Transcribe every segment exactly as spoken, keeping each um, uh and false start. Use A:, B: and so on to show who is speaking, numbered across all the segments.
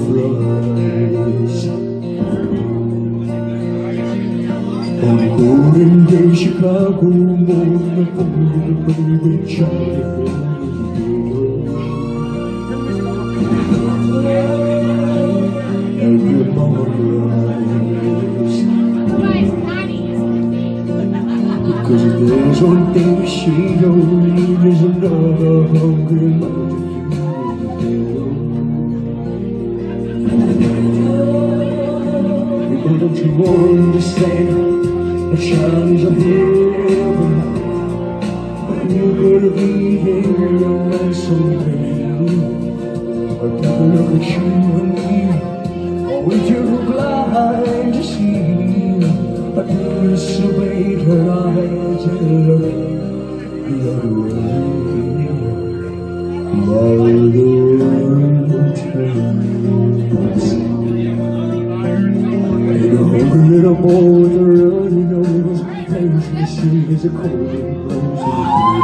A: flies. On a golden day Chicago morning, I found a baby child. And your mama cries, because if there's one thing she don't need is another hungry mouth to feed. But don't you understand, a child is a heaven, and you're gonna be here young man someday. But people look at you and me, always you're blind to see. But you surveyed her eyes and look the other way. My little turns, and a hungry little boy with a runny nose plays in the sea as a cold wind blows in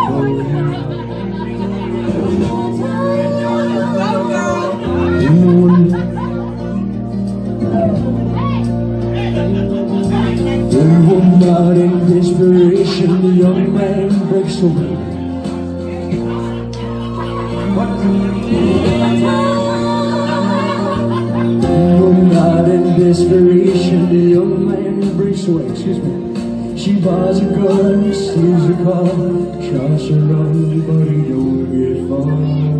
A: Then one night in desperation, the young man breaks away. One night in desperation, the young man breaks away. Excuse me. She buys a gun, steals a car, tries to run, but he don't get far.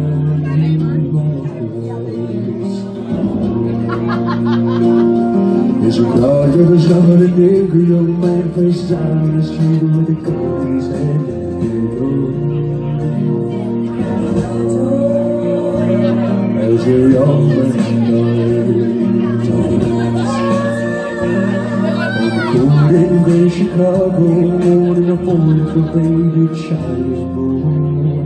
A: There's a crowd of us on an angry young man faces out on the street with a gun in his hand. As a young man dies on the cold and gray Chicago morning, a wonderful baby child is born.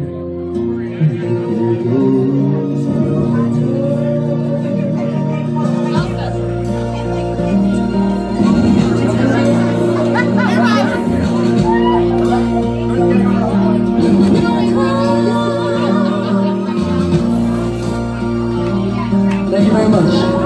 A: Thank you very much.